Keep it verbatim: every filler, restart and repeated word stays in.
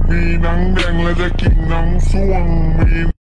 มีหนังแดงและจะกินหนังส่วงมี